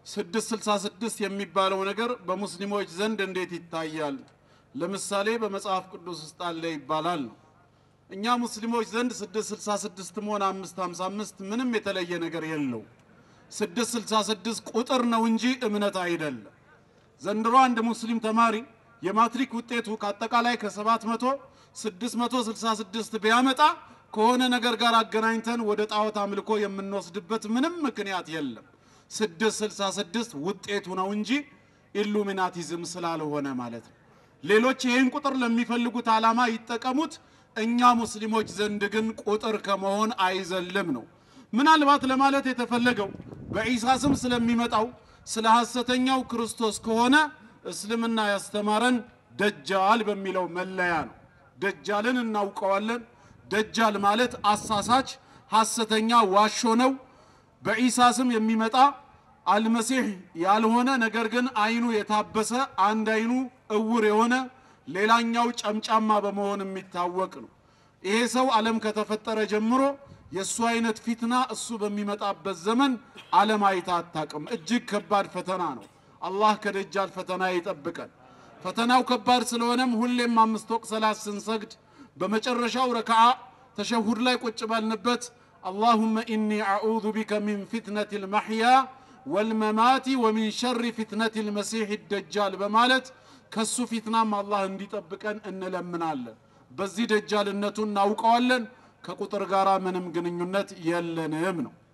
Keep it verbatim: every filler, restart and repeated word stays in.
ስድስት ስልሳ ስድስት የሚባለው ነገር በሙስሊሞች ዘንድ እንዴት ይታያል? ለምሳሌ በመጽሐፍ ቅዱስ ውስጥ አለ ይባላል። እኛ ሙስሊሞች ዘንድ ስድስት ስልሳ ስድስት ሆነ አምስት ሃምሳ አምስት ምንም የተለየ ነገር የለው። ስድስት ስልሳ ስድስት ቁጥር ነው እንጂ እምነት አይደለም። ዘንድሮ አንድ ሙስሊም ተማሪ የማትሪክ ውጤቱ ከአጠቃላይ ከሰባት መቶ ስድስት መቶ ስልሳ ስድስት ቢያመጣ ከሆነ ነገር ጋር አገናኝተን ወደ ጣዖት አምልኮ የምንወስድበት ምንም ምክንያት የለም። ስድስት ስልሳ ስድስት ውጤቱ ነው እንጂ ኢሉሚናቲዝም ስላልሆነ ማለት ነው። ሌሎች ይሄን ቁጥር ለሚፈልጉት ዓላማ ይጠቀሙት። እኛ ሙስሊሞች ዘንድ ግን ቁጥር ከመሆን አይዘልም ነው። ምናልባት ለማለት የተፈለገው በኢሳ ስም ስለሚመጣው ስለ ሐሰተኛው ክርስቶስ ከሆነ እስልምና ያስተማረን ደጃል በሚለው መለያ ነው። ደጃልን እናውቀዋለን። ደጃል ማለት አሳሳች ሐሰተኛ ዋሾ ነው። በኢሳ ስም የሚመጣ አልመሲህ ያልሆነ ነገር ግን አይኑ የታበሰ አንድ አይኑ እውር የሆነ ሌላኛው ጨምጫማ በመሆን የሚታወቅ ነው። ይሄ ሰው ዓለም ከተፈጠረ ጀምሮ የሱ አይነት ፊትና እሱ በሚመጣበት ዘመን ዓለም አይታ አታውቅም። እጅግ ከባድ ፈተና ነው። አላህ ከደጃል ፈተና ይጠብቀን። ፈተናው ከባድ ስለሆነም ሁሌም አምስት ወቅት ሰላት ስንሰግድ በመጨረሻው ረካዓ ተሸሁድ ላይ ቁጭ ባልንበት اللهم إني أعوذ بك من فتنة المحيا والممات ومن شر فتنة المسيح الدجال بمالت كسو فتنة ما الله اندي طبقن ان لمنالن بزي دجالنتو ناوقوالن كقطر غارا منم غنينت يلنم ነው